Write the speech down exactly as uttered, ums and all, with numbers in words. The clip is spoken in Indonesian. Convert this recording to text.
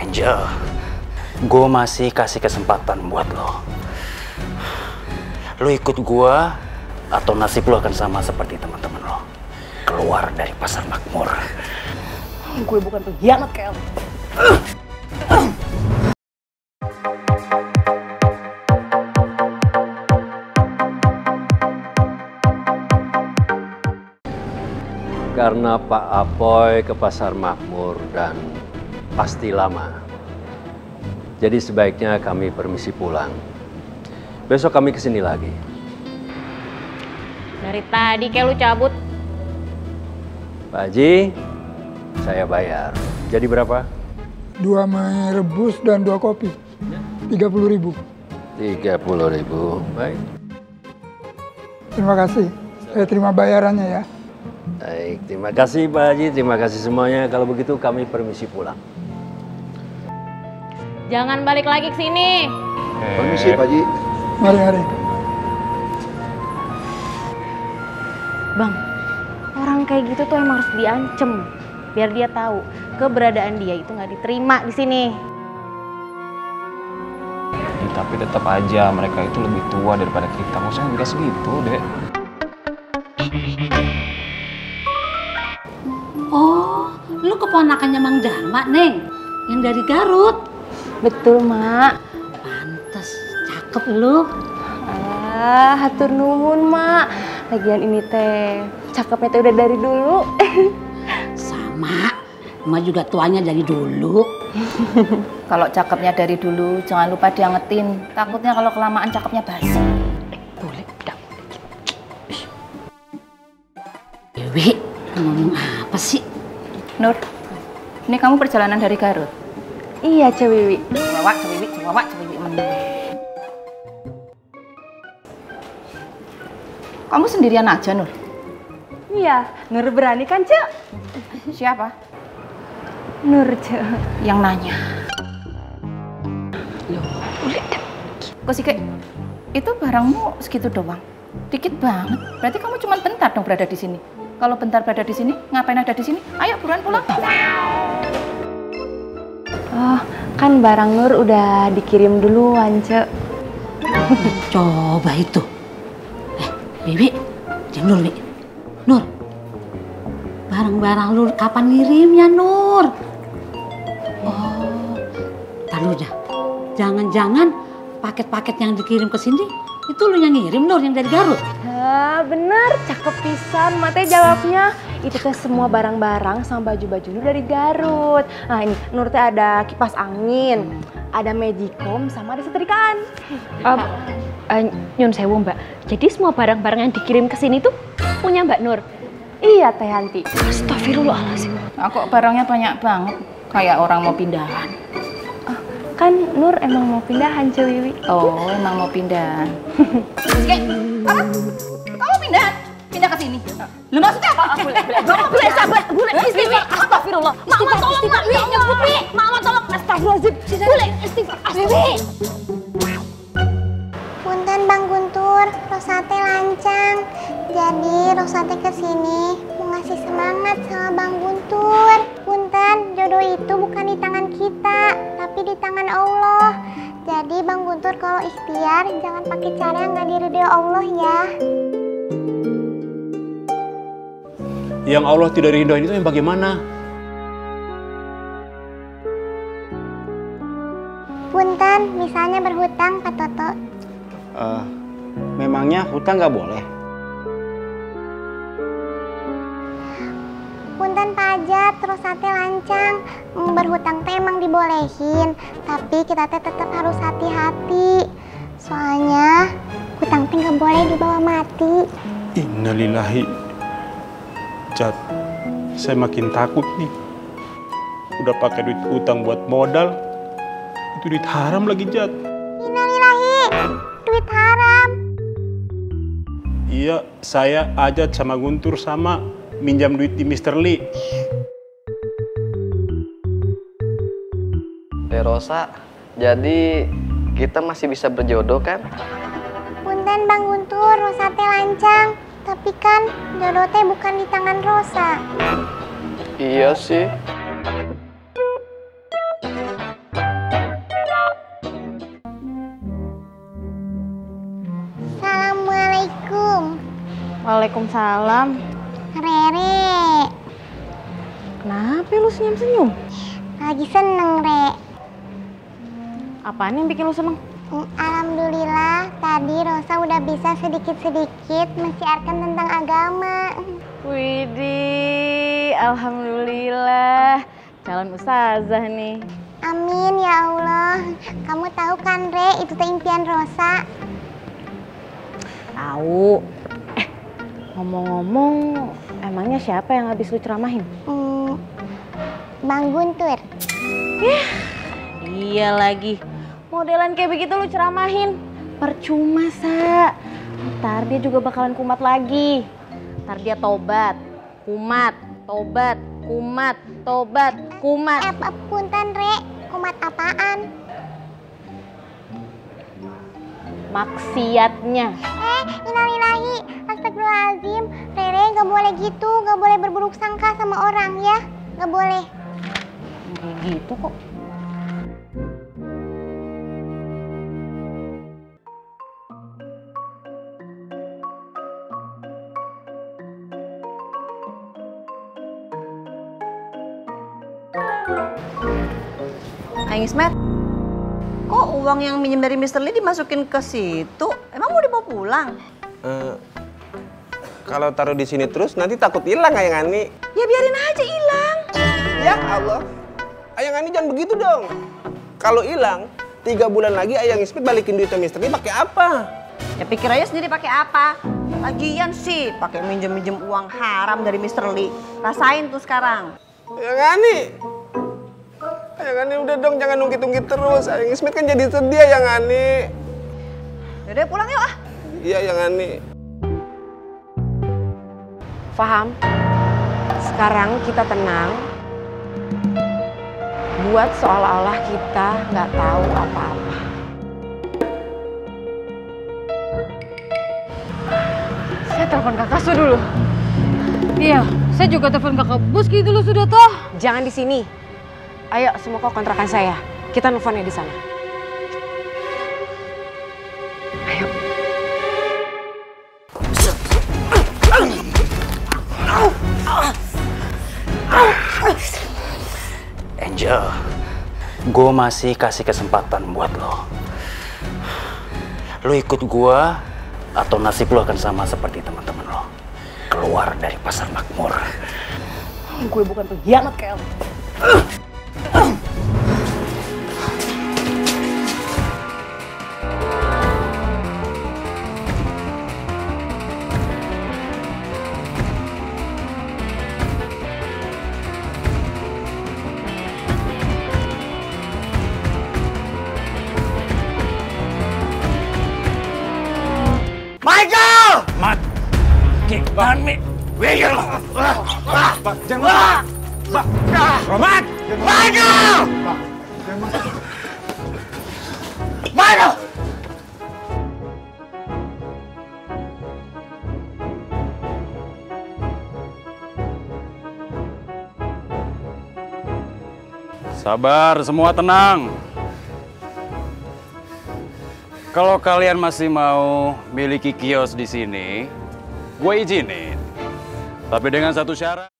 Angel, gue masih kasih kesempatan buat lo. Lo ikut gue, atau nasib lo akan sama seperti teman-teman lo. Keluar dari pasar makmur. Gue bukan pengkhianat, Kel. Karena Pak Apoy ke pasar makmur dan pasti lama. Jadi sebaiknya kami permisi pulang. Besok kami kesini lagi. Dari tadi kayak lu cabut. Pak Haji, saya bayar. Jadi berapa? Dua mie rebus dan dua kopi. Tiga puluh ribu. Tiga puluh ribu. Baik. Terima kasih. Saya terima bayarannya ya. Baik, terima kasih Pak Haji, terima kasih semuanya. Kalau begitu kami permisi pulang. Jangan balik lagi ke sini. Permisi Pak Haji. Mari, mari. Bang, orang kayak gitu tuh emang harus diancem. Biar dia tahu keberadaan dia itu nggak diterima di sini. Ya, tapi tetap aja mereka itu lebih tua daripada kita. Maksudnya nggak segitu, Dek. Oh, lu keponakannya Mang Dharma, Neng, yang dari Garut. Betul, Mak. Pantes, cakep lu. Ah, hatur nuhun, Mak. Lagian ini teh cakepnya teh udah dari dulu. Sama, Emak juga tuanya dari dulu. Kalau cakepnya dari dulu, jangan lupa diangetin. Takutnya kalau kelamaan cakepnya basi. Boleh, udah. Dewi, ngomong apa sih? Nur, ini kamu perjalanan dari Garut? Iya, Cewiwi. Cewawak, cewiwi, cewawak, cewiwi menang. Kamu sendirian aja, Nur? Iya, Nur berani kan, Cek? Siapa? Nur, Cek. Yang nanya. Loh, udah. Kok sih, Kek? Itu barangmu segitu doang? Dikit banget. Berarti kamu cuma bentar dong berada di sini. Kalau bentar berada di sini, ngapain ada di sini? Ayo buruan pulang. Oh, kan barang Nur udah dikirim duluan, Cek. Coba itu. Eh, Bibi, diam dulu, Bi. Nur, barang-barang lu kapan ngirimnya, Nur? Oh, tar lu dah. Jangan-jangan paket-paket yang dikirim ke sini itu lu yang ngirim, Nur, yang dari Garut? Ah, bener, cakep pisan. Matanya jawabnya. Itu teh semua barang-barang sama baju-baju Nur dari Garut. Nah ini, Nur teh ada kipas angin, ada magicom, sama ada setrikaan. Um, uh, Nyun sewu Mbak, jadi semua barang-barang yang dikirim ke sini tuh punya Mbak Nur? Iya Teh Hanti. Astagfirullahaladzim. Nah, kok barangnya banyak banget, kayak orang mau pindahan. Oh, kan Nur emang mau pindahan, Cewiwi. Oh, emang mau pindahan. Rizky, kamu, kamu pindahan? Pindah ke sini? Lu maksudnya apa? Boleh, boleh, boleh, boleh, sabar, boleh, istighfar, astagfirullah. Mama tolong, Mak, nyebut, Wi. Mama tolong, astagfirullahaladzim. Boleh, istighfar, astagfirullah. Punten Bang Guntur, Rosate lancang. Jadi Rosate kesini mau ngasih semangat sama Bang Guntur. Punten, jodoh itu bukan di tangan kita, tapi di tangan Allah. Jadi Bang Guntur kalau ikhtiar jangan pakai cara yang nggak diridhoi Allah ya. Yang Allah tidak ridhoin itu yang bagaimana? Punten, misalnya berhutang Pak Toto. Uh, memangnya hutang nggak boleh? Punten Pak Ajat, terus sate lancang. Berhutang teh emang dibolehin, tapi kita teh tetap harus hati-hati. Soalnya hutang teh nggak boleh dibawa mati. Innalillahi. Jat, saya makin takut nih. Udah pakai duit utang buat modal, itu duit haram lagi, Jat. Innalillahi, duit haram. Iya, saya Ajat sama Guntur sama minjam duit di mister Lee. Eh Rosa, jadi kita masih bisa berjodoh kan? Punten Bang Guntur, Rosa teh lancang. Tapi kan jodoh teh bukan di tangan Rosa. Iya sih. Waalaikumsalam. Rere. Kenapa lu senyum-senyum? Lagi seneng, Re. Apaan yang bikin lu seneng? Alhamdulillah, tadi Rosa udah bisa sedikit-sedikit mensiarkan tentang agama. Widih, alhamdulillah. Calon ustazah nih. Amin ya Allah. Kamu tahu kan, Re, itu teh impian Rosa. Tahu. Eh, ngomong-ngomong, emangnya siapa yang habis lu ceramahin? Hmm, Bang Guntur. Yah, iya lagi. Modelan kayak begitu lu ceramahin. Percuma, Sa. Ntar dia juga bakalan kumat lagi. Ntar dia tobat, kumat, tobat, kumat, tobat, kumat. Eh, punten, Re. Kumat apaan? Maksiatnya. Eh, innalillahi, astagfirullahaladzim. Rere gak boleh gitu, gak boleh berburuk sangka sama orang ya. Gak boleh. Kayak gitu kok. Aing Ismet, kok uang yang minjem dari Mister Lee dimasukin ke situ? Emang mau dibawa pulang? Uh, kalau taruh di sini terus nanti takut hilang Ayang Ani. Ya biarin aja hilang. Ya Allah, Ayang Ani jangan begitu dong. Kalau hilang, tiga bulan lagi Ayang Ismet balikin duitnya Mister Lee pakai apa? Ya pikir aja sendiri pakai apa. Lagian sih pakai minjem-minjem uang haram dari Mister Lee. Rasain tuh sekarang. Ayang Ani. Ayang Ani udah dong, jangan ungkit-ungkit terus. Ayang Ismet kan jadi sedih Ayang Ani. Yaudah pulang yuk ah. Iya Ayang Ani. Faham? Sekarang kita tenang. Buat seolah-olah kita nggak tahu apa-apa. Saya telepon kakak Su dulu. Iya, saya juga telepon kakak bos gitu loh sudah toh. Jangan di sini. Ayo semua kok kontrakan saya. Kita nelfonnya di sana. Ayo. Angel, gue masih kasih kesempatan buat lo. Lo ikut gue atau nasib lo akan sama seperti teman-teman lo. Keluar dari pasar makmur. Gue bukan pengkhianat kayak lo. Michael! Mat, gimana? Michael! Pak, jangan! Pak, Roman! Michael! Michael! Sabar, semua tenang. Kalau kalian masih mau miliki kios di sini, gue izinin. Tapi dengan satu syarat.